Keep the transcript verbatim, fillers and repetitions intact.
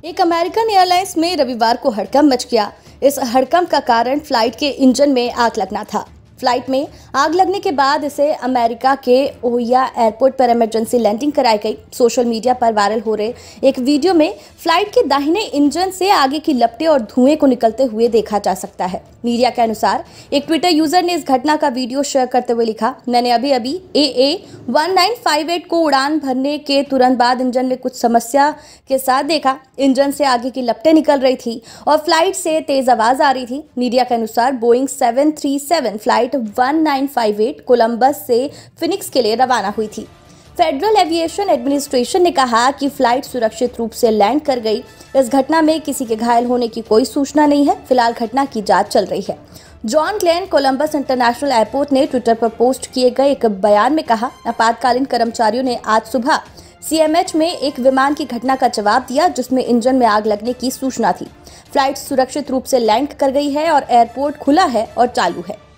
एक American airlines में रविवार को हड़कंप मच गया। इस हड़कंप का कारण फ्लाइट के इंजन में आग लगना था। फ्लाइट में आग लगने के बाद इसे अमेरिका के ओहियो एयरपोर्ट पर इमरजेंसी लैंडिंग कराई गई। सोशल मीडिया पर वायरल हो रहे एक वीडियो में फ्लाइट के दाहिने इंजन से आगे की लपटें और धुएं को निकलते हुए देखा जा सकता है। मीडिया के अनुसार एक ट्विटर यूजर ने इस घटना का वीडियो शेयर करते हुए लिखा, मैंने अभी अभी A A one nine five eight को उड़ान भरने के तुरंत बाद इंजन में कुछ समस्या के साथ देखा। इंजन से आगे की लपटें निकल रही थी और फ्लाइट से तेज आवाज आ रही थी। मीडिया के अनुसार Boeing seven three seven flight one nine five eight Columbus से फिनिक्स के लिए रवाना हुई थी। फेडरल एविएशन एडमिनिस्ट्रेशन ने कहा कि फ्लाइट सुरक्षित रूप से लैंड कर गई। इस घटना में किसी के घायल होने की कोई सूचना नहीं है। फिलहाल घटना की जांच चल रही है। John Glenn Columbus international airport ने ट्विटर पर पोस्ट किए गए एक बयान में कहा, आपातकालीन कर्मचारियों ने आज सुबह सी एम एच में एक विमान की घटना का जवाब दिया जिसमें इंजन में आग लगने की सूचना थी। फ्लाइट सुरक्षित रूप से लैंड कर गई है और एयरपोर्ट खुला है और चालू है।